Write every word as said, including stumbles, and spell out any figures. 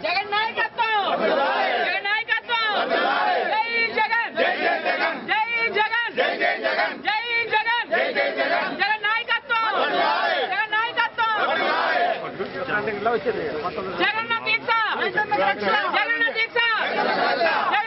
జగన్ నాయకత్వం జగన్ నాయకత్వం జై జగన్ జై జగన్ జై జగన్ జై జగన్ జై జగన్ జై జగన్ జగన్ నాయకత్వం జగన్ నాయకత్వం జగన్ దీక్ష జగన్ దీక్ష